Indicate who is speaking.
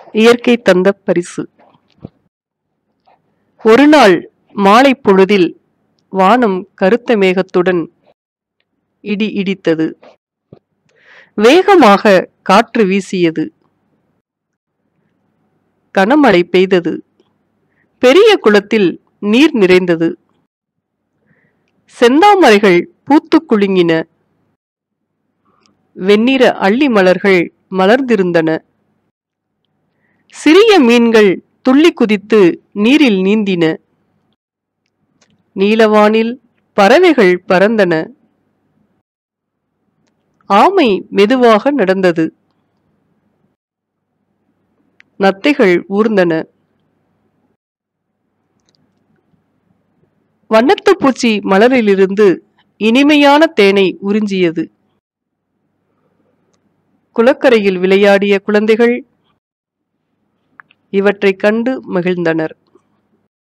Speaker 1: இயற்கை தந்த பரிசு. ஒரு நாள் மாலை பொழுதில் வானம் கருத்த மேகத்துடன் இடி இடித்தது. வேகமாக காற்று வீசியது. கனமழை பெய்தது. பெரிய குளத்தில் நீர் நிறைந்தது. செந்தாமரைகள் பூத்து குலுங்கின. வெண்ணிற அள்ளி மலர்கள் மலர்ந்திருந்தன. சிறிய மீன்கள் துள்ளி குதித்து நீரில் நீந்தின. நீலவானில் பறவைகள் பறந்தன. ஆமை மெதுவாக நடந்தது. நத்தைகள் ஊர்ந்தன. வண்ணத்து பூச்சி மலரிலிருந்து இனிமையான தேனை உறிஞ்சியது. குளக்கரையில் விளையாடிய குழந்தைகள் இவற்றை கண்டு மகிழ்ந்தனர்.